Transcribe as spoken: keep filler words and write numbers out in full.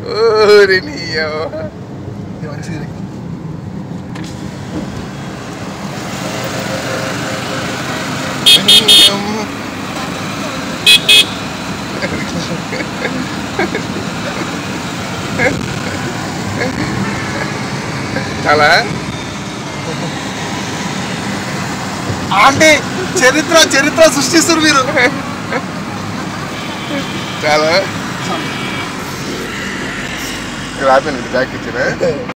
ఓరి నీయో మంచిది. చాలా అంటే చరిత్ర చరిత్ర సృష్టిస్తారు మీరు. చాలా రాపండి బ్యాక్ ఇచ్చిన